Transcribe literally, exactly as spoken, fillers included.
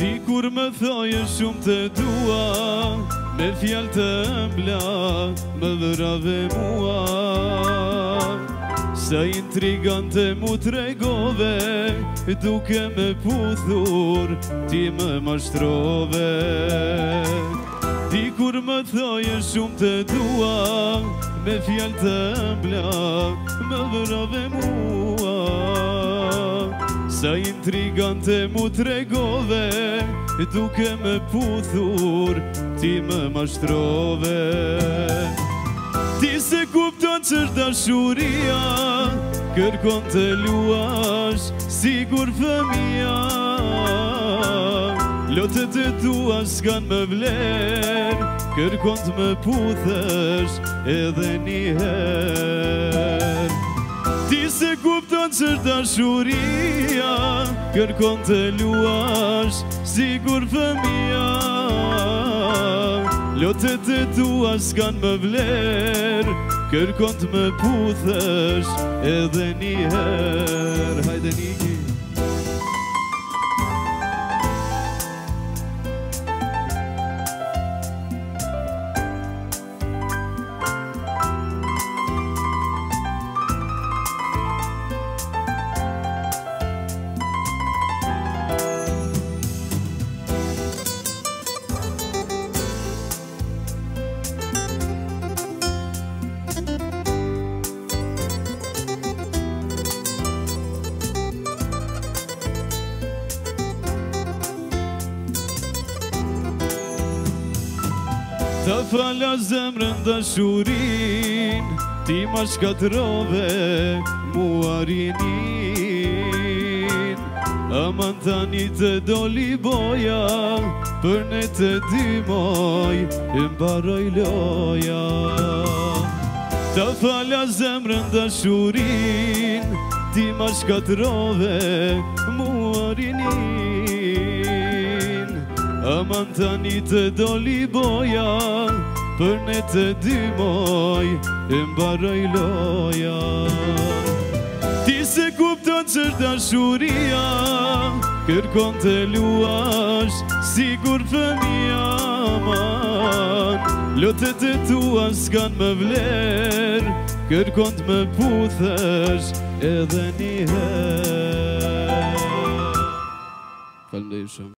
Dikur më thoje shumë të dua, me fjalë të ëmbla, më vërave mua. Sa intrigante mu tregove, duke me puthur, ti më mashtrove. Dikur më thoje shumë të dua, me fjalë të ëmbla, më vërave mua. Sa intrigante mu tregove, duke me puthur, ti më mashtrove. Ti se kupton që dashuria kërkon të luash sigur fëmia. Lotët e tua s'kan më vler, kërkon të më puthësh edhe njëher. Ti se kupton që dashuria kërkon të luash sigur fëmia. Lotët e tua s'kan më vler, kërkon të më puthësh edhe njëher. Hajde Niki. Ta fala zemrën dashurin, ti ma shkatrove mua rinin. Aman tani të doli boja, për ne të dy moj, e mbaroj loja. Ta fala zemrën dashurin, ti ma shkatrove mua rinin. Aman tani të doli boja, për ne të dy moj, e mbaroj loja. Ti se kupton që dashuria kërkon të luash sigur fëmia. Man, lotët e tua s'kan më vler, kërkon të më puthësh edhe njëher. Faleminderit shumë.